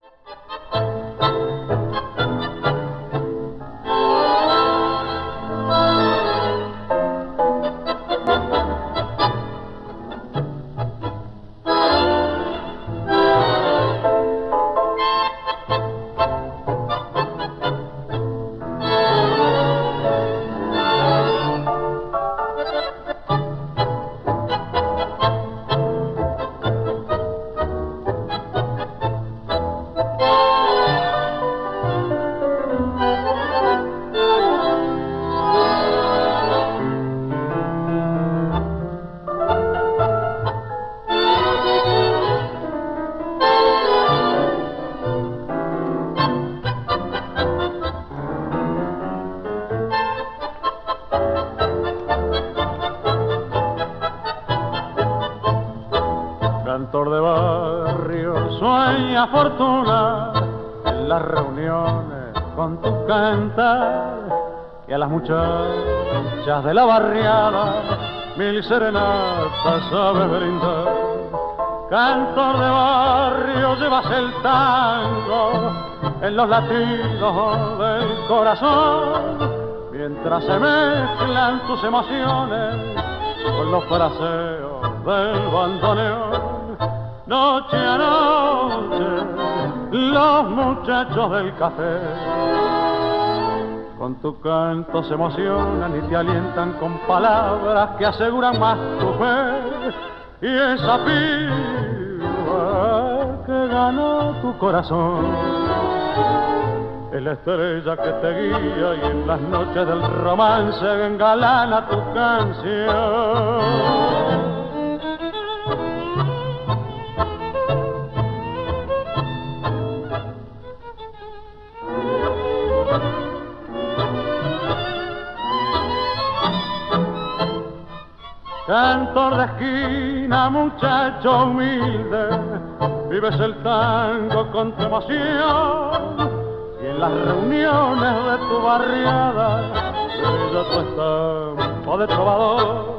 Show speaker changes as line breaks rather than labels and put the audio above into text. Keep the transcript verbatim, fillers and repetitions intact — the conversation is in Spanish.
Cantor de barrio, sueña fortuna en las reuniones con tu cantar, y a las muchachas de la barriada mil serenatas sabes brindar. Cantor de barrio, llevas el tango en los latidos del corazón, mientras se mezclan tus emociones con los fraseos del bandoneón. Noche a noche, los muchachos del café con tu canto se emocionan y te alientan con palabras que aseguran más tu fe. Y esa piba que ganó tu corazón es la estrella que te guía y en las noches del romance engalana tu canción. Cantor de esquina, muchacho humilde, vives el tango con tu emoción, y en las reuniones de tu barriada brilla tu estampa de trovador.